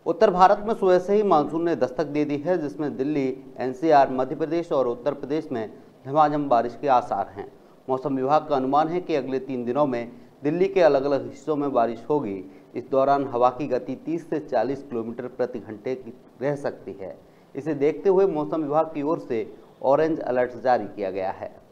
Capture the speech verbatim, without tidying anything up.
उत्तर भारत में सुबह से ही मानसून ने दस्तक दे दी है, जिसमें Delhi, N C R, Madhya Pradesh और उत्तर प्रदेश में झमाझम बारिश के आसार हैं। मौसम विभाग का अनुमान है कि अगले तीन दिनों में दिल्ली के अलग अलग हिस्सों में बारिश होगी। इस दौरान हवा की गति तीस से चालीस किलोमीटर प्रति घंटे की रह सकती है। इसे देखते हुए मौसम विभाग की ओर से ऑरेंज अलर्ट जारी किया गया है।